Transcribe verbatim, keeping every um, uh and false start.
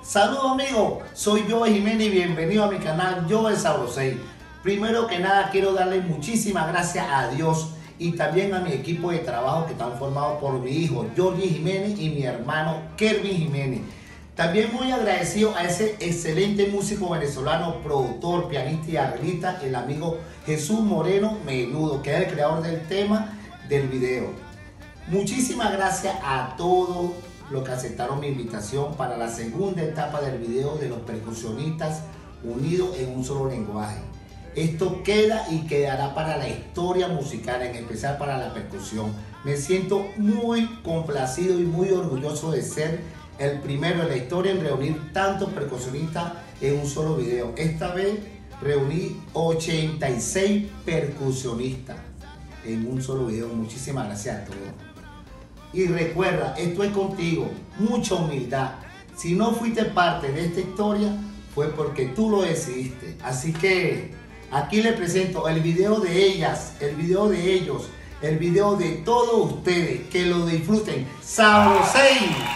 Saludos amigos, soy Joe Jiménez y bienvenido a mi canal Joe Sabrosei. Primero que nada quiero darle muchísimas gracias a Dios y también a mi equipo de trabajo que están formados por mi hijo Jorge Jiménez y mi hermano Kervin Jiménez. También muy agradecido a ese excelente músico venezolano, productor, pianista y arreglista, el amigo Jesús Moreno Menudo, que es el creador del tema del video. Muchísimas gracias a todos los que aceptaron mi invitación para la segunda etapa del video de los percusionistas unidos en un solo lenguaje. Esto queda y quedará para la historia musical, en especial para la percusión. Me siento muy complacido y muy orgulloso de ser el primero en la historia en reunir tantos percusionistas en un solo video. Esta vez reuní ochenta y seis percusionistas en un solo video. Muchísimas gracias a todos. Y recuerda, esto es contigo, mucha humildad. Si no fuiste parte de esta historia, fue porque tú lo decidiste. Así que aquí les presento el video de ellas, el video de ellos, el video de todos ustedes. Que lo disfruten. ¡Sabrosei!